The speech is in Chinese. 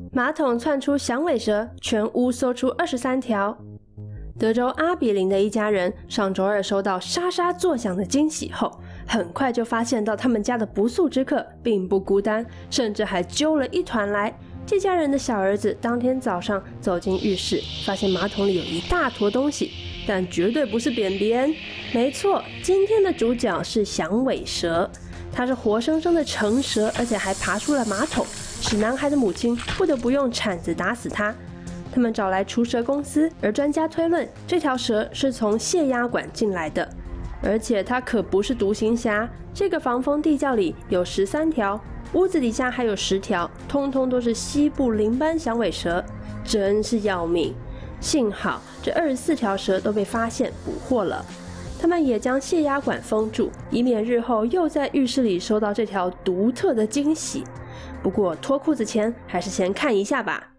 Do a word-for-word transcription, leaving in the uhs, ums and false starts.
马桶窜出响尾蛇，全屋搜出二十三条。德州阿比林的一家人上周二收到沙沙作响的惊喜后，很快就发现到他们家的不速之客并不孤单，甚至还揪了一团来。这家人的小儿子当天早上走进浴室，发现马桶里有一大坨东西，但绝对不是便便。没错，今天的主角是响尾蛇，它是活生生的成蛇，而且还爬出了马桶，使男孩的母亲不得不用铲子打死它。他们找来除蛇公司，而专家推论这条蛇是从泄压管进来的，而且它可不是独行侠。这个防风地窖里有十三条，屋子底下还有十条，通通都是西部林斑响尾蛇，真是要命。幸好这二十四条蛇都被发现捕获了，他们也将泄压管封住，以免日后又在浴室里收到这条独特的惊喜。不过脱裤子前还是先看一下吧。